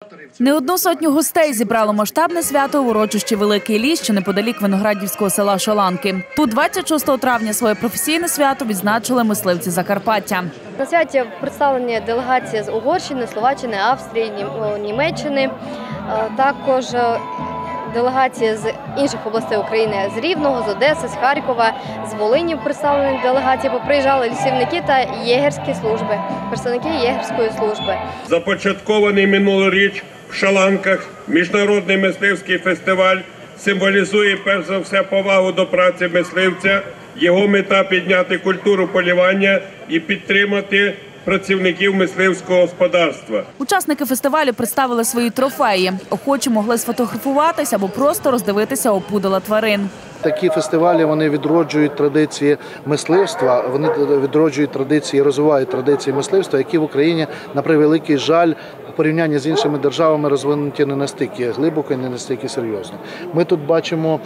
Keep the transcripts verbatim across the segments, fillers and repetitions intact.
Не одну сотню гостей зібрало масштабне свято у урочищі Великий Ліс, що неподалік виноградівського села Шаланки. Тут двадцять шостого травня своє професійне свято відзначили мисливці Закарпаття. На святі представлені делегації з Угорщини, Словаччини, Австрії, Німеччини, також делегації з інших областей України, з Рівного, з Одеси, з Харкова, з Волині представлені делегації, поприїжджали лісівники та єгерські служби, представники єгерської служби. Започаткований минулоріч в Шаланках міжнародний мисливський фестиваль символізує перш за все повагу до праці мисливця. Його мета – підняти культуру полювання і підтримати працівників мисливського господарства. Учасники фестивалю представили свої трофеї. Охочі могли сфотографуватися або просто роздивитися опудала тварин. Такі фестивалі вони відроджують традиції мисливства, вони відроджують традиції, розвивають традиції мисливства, які в Україні, на превеликий жаль, в порівнянні з іншими державами розвинуті не настільки глибоко і не настільки серйозно. Ми тут бачимо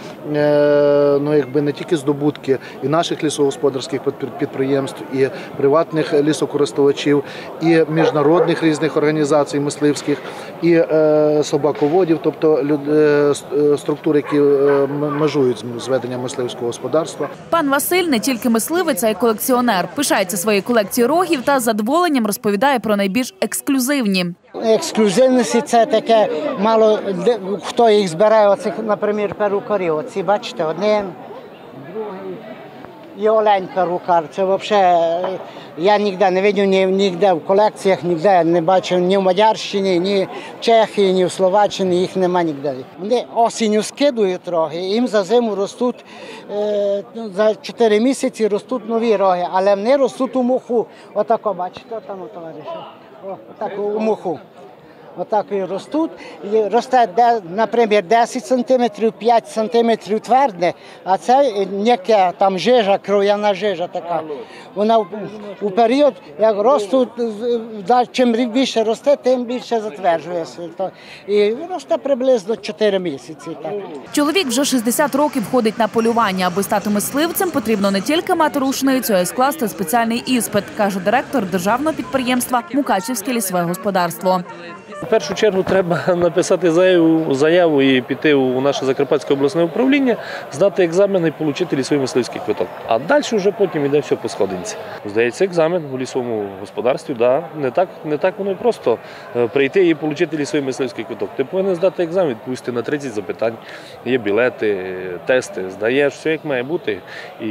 ну, якби не тільки здобутки і наших лісогосподарських підприємств, і приватних лісокористувачів, і міжнародних різних організацій мисливських, і е, собаководів, тобто е, структур, які е, межують з ведення мисливського господарства. Пан Василь не тільки мисливець, а й колекціонер. Пишається своєю колекцією рогів та з задоволенням розповідає про найбільш ексклюзивні. Ексклюзивності – це таке, мало хто їх збирає, оцих, наприклад, перукарі. Оці, бачите, один, другий і олень перукар. Це взагалі, я ніде не бачив, ні, ніде в колекціях, ніде не бачив ні в Мадярщині, ні в Чехії, ні в Словаччині, їх нема ніде. Вони осінню скидують роги, їм за зиму ростуть, е, за чотири місяці ростуть нові роги, але вони ростуть у моху. Отако, бачите, там, товариша. Отак у моху. Отак і ростуть. І росте, наприклад, десять сантиметрів, п'ять сантиметрів тверде, а це ніяке, там жижа, кров'яна жижа така. Вона у період, як ростуть, чим більше росте, тим більше затверджується. І росте приблизно чотири місяці. Так. Чоловік вже шістдесят років ходить на полювання. Аби стати мисливцем, потрібно не тільки мати рушницю, а й скласти спеціальний іспит, каже директор державного підприємства «Мукачівське лісове господарство». В першу чергу треба написати заяву, заяву і піти у наше Закарпатське обласне управління, здати екзамен і отримати лісовий мисливський квиток. А далі вже потім йде все по сходинці. Здається, екзамен у лісовому господарстві, да, не так, не так воно і просто прийти і отримати лісовий мисливський квиток. Ти повинен здати екзамен, відповісти на тридцять запитань, є білети, тести, здаєш, все як має бути. І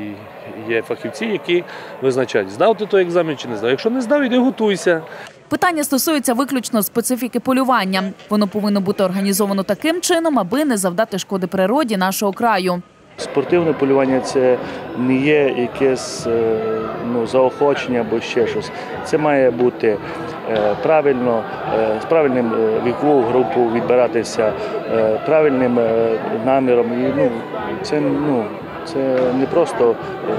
є фахівці, які визначають, здав ти той екзамен чи не здав. Якщо не здав, іди готуйся. Питання стосується виключно специфіки полювання. Воно повинно бути організовано таким чином, аби не завдати шкоди природі нашого краю. Спортивне полювання – це не є якесь ну, заохочення або ще щось. Це має бути правильно, з правильним віковою групою відбиратися, правильним наміром. І, ну, це, ну, це не просто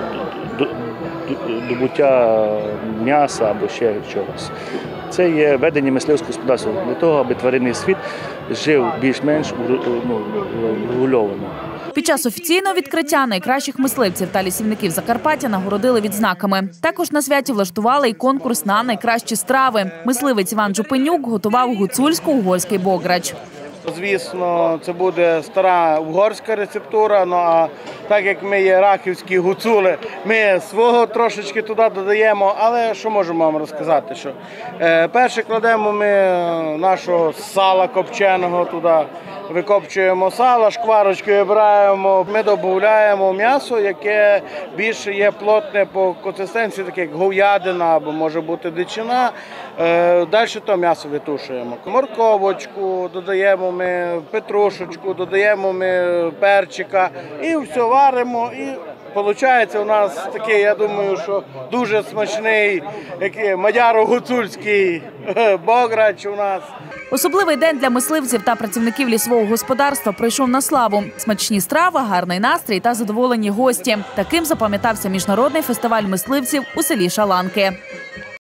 добуття м'яса або ще чогось. Це є ведення мисливського господарства для того, аби тваринний світ жив більш-менш регульовано. Під час офіційного відкриття найкращих мисливців та лісівників Закарпаття нагородили відзнаками. Також на святі влаштували і конкурс на найкращі страви. Мисливець Іван Жупенюк готував гуцульсько-угорський бограч. Звісно, це буде стара угорська рецептура, ну а так як ми є рахівські гуцули, ми свого трошечки туди додаємо, але що можемо вам розказати? Що е, перше кладемо ми нашого сала копченого туди, викопчуємо сало, шкварочкою обираємо, ми додаємо м'ясо, яке більше є плотне по консистенції, таке як говядина або може бути дичина. Е, далі то м'ясо витушуємо. Морковочку додаємо ми, петрушечку, додаємо ми перчика і все варимо. І виходить у нас такий, я думаю, що дуже смачний мадяро-гуцульський бограч у нас. Особливий день для мисливців та працівників лісового господарства пройшов на славу. Смачні страви, гарний настрій та задоволені гості. Таким запам'ятався міжнародний фестиваль мисливців у селі Шаланки.